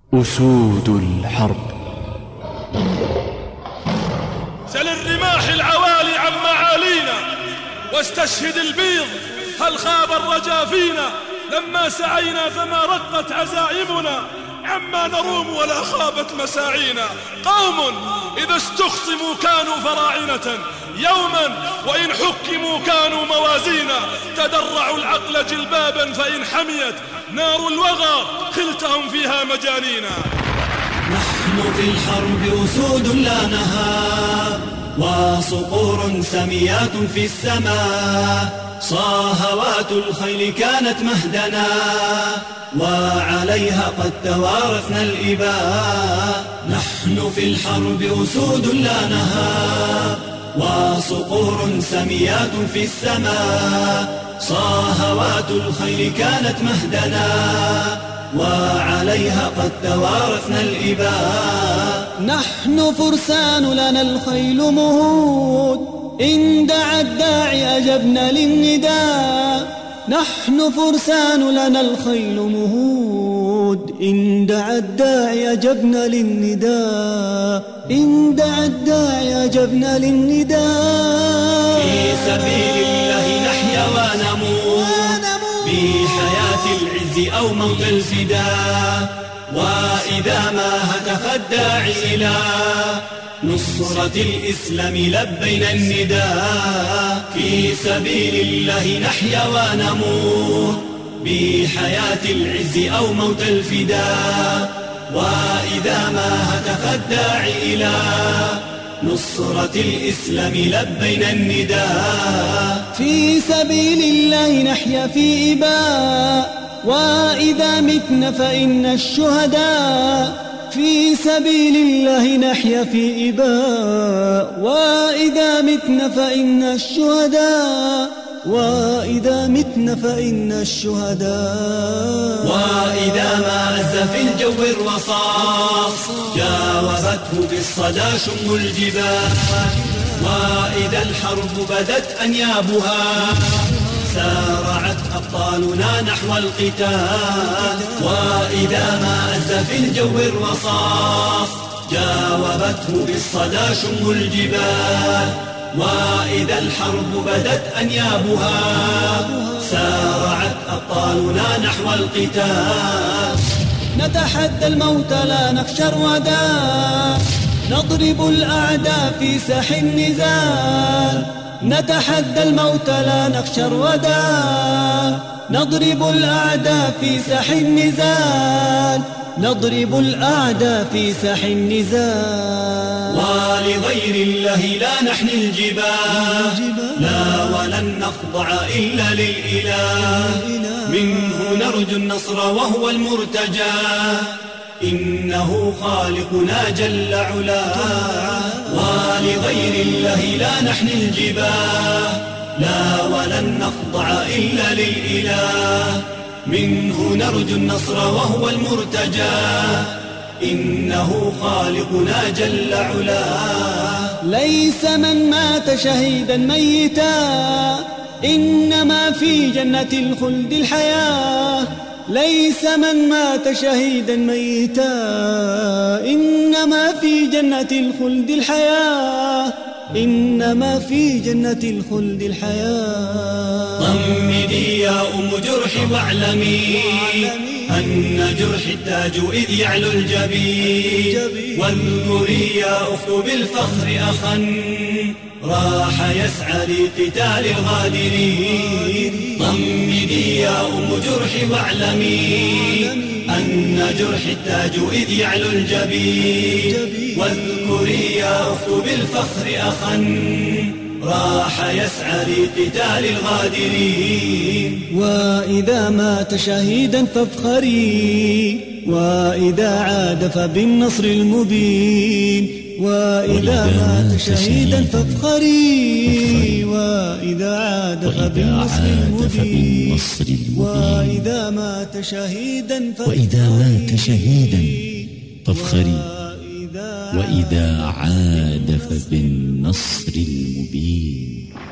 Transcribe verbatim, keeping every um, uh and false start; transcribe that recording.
أسود الحرب. سل الرماح العوالي عن معالينا واستشهد البيض، هل خاب الرجا فينا؟ لما سعينا فما رقت عزائمنا، عما نروم ولا خابت مساعينا. قوم إذا استخصموا كانوا فراعنة، يوما وإن حكموا كانوا موازينا. تدرعوا العقل جلبابا فإن حميت نار الوغى خلتهم فيها مجانينا. نحن في الحرب أسود لا نهاب، وصقور سميات في السماء. صاهوات الخيل كانت مهدنا، وعليها قد توارثنا الإباء. نحن في الحرب أسود لا نهاب، وصقور سميات في السماء. صاهوات الخيل كانت مهدنا، وعليها قد توارثنا الإباء. نحن فرسان لنا الخيل مهود، إن دعا الداعي أجبنا للنداء. نحن فرسان لنا الخيل مهود، إن دعا الداعي أجبنا للنداء. إن دعا الداعي أجبنا للنداء. في سبيل الله نحيا ونموت، بحياة العز أو موت الفداء. وإذا ما هتف الداعي إلى نصرة الإسلام لبينا النداء. في سبيل الله نحيا ونموت، بحياة العز أو موت الفداء. وإذا ما هتف الداعي إلى نصرة الإسلام لبينا النداء. في سبيل الله نحيا في إباء، وإذا متنا فإن الشهداء. في سبيل الله نحيا في إباء، وإذا متنا فإن الشهداء. وإذا متنا فإن الشهداء. وإذا ما عز في الجو الرصاص، جاوبته بالصدى شم الجبال. وإذا الحرب بدت أنيابها، سارعت أبطالنا نحو القتال. وإذا ما عز في الجو الرصاص، جاوبته بالصدى شم الجبال. وإذا الحرب بدت أنيابها، سارعت أبطالنا نحو القتال. نتحدى الموت لا نخشى الردى، نضرب الأعداء في ساح النزال. نتحدى الموت لا نخشى الردى، نضرب الأعداء في ساح النزال. نضرب الأعداء في ساح النزال. ولغير الله لا نحني الجباه، لا ولن نخضع إلا للإله. منه نرجو النصر وهو المرتجى، إنه خالقنا جل علاه. ولغير الله لا نحني الجباه، لا ولن نخضع إلا للإله. منه نرجو النصر وهو المرتجى، إنه خالقنا جل علاه. ليس من مات شهيدا ميتا، إنما في جنة الخلد الحياة. ليس من مات شهيدا ميتا، إنما في جنة الخلد الحياة. إنما في جنة الخلد الحياة. ضمدي يا أم جرحي واعلمي أن جرحي التاج إذ يعلو الجبين. واذكري يا أخت بالفخر أخا راح يسعى لقتال الغادرين. ضمدي يا أم جرحي واعلمي أن جرحي التاج إذ يعلو الجبين. واذكري يا أخت بالفخر أخا راح يسعى لقتال الغادرين. وإذا مات شهيدا فافخري، وإذا عاد فبالنصر المبين. وإذا مات شهيدا فافخري، وإذا عاد فبالنصر المبين. وإذا مات شهيدا وإذا مات شهيدا فافخري، وإذا عاد فبالنصر المبين.